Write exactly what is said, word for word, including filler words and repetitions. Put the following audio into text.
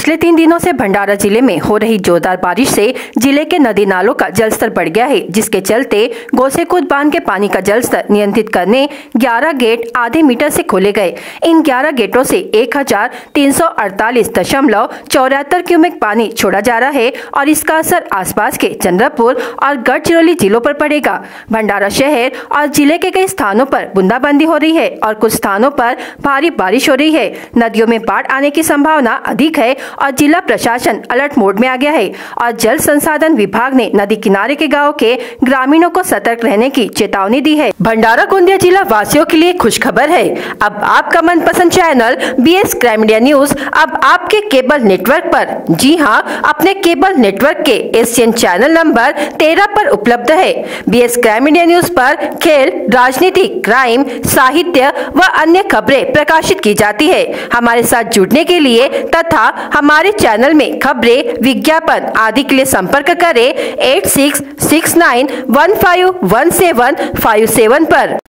पिछले तीन दिनों से भंडारा जिले में हो रही जोरदार बारिश से जिले के नदी नालों का जलस्तर बढ़ गया है, जिसके चलते गोसेखुर्द बांध के पानी का जलस्तर नियंत्रित करने ग्यारह गेट आधे मीटर से खोले गए। इन ग्यारह गेटों से एक हजार तीन सौ अड़तालीस दशमलव चौहत्तर क्यूमेक पानी छोड़ा जा रहा है और इसका असर आसपास के चंद्रपुर और गढ़चिरौली जिलों पर पड़ेगा। भंडारा शहर और जिले के कई स्थानों पर बूंदाबांदी हो रही है और कुछ स्थानों पर भारी बारिश हो रही है। नदियों में बाढ़ आने की संभावना अधिक है और जिला प्रशासन अलर्ट मोड में आ गया है और जल संसाधन विभाग ने नदी किनारे के गांव के ग्रामीणों को सतर्क रहने की चेतावनी दी है। भंडारा गोंदिया जिला वासियों के लिए खुश खबर है। अब आपका मनपसंद channel B S crime media news अब आपके केबल नेटवर्क पर, जी हां, अपने केबल नेटवर्क के एशियन चैनल नंबर तेरह पर उपलब्ध है। B S crime media news पर खेल, राजनीति, क्राइम, साहित्य व अन्य खबरें प्रकाशित की जाती है। हमारे साथ जुड़ने के लिए तथा हमारे चैनल में खबरें, विज्ञापन आदि के लिए संपर्क करें eight six six nine one five one seven five seven पर।